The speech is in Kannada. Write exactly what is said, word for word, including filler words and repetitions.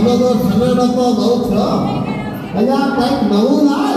અલગ સનેડતો નવ છ હજાર કંઈક નવું લાય